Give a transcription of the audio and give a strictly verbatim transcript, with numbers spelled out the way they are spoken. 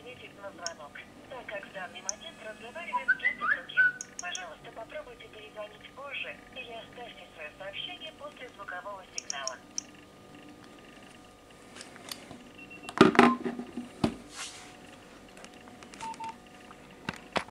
ответить на звонок, так как в данный момент разговаривает с кем-то другим. Пожалуйста, попробуйте перезвонить позже или оставьте свое сообщение после звукового сигнала.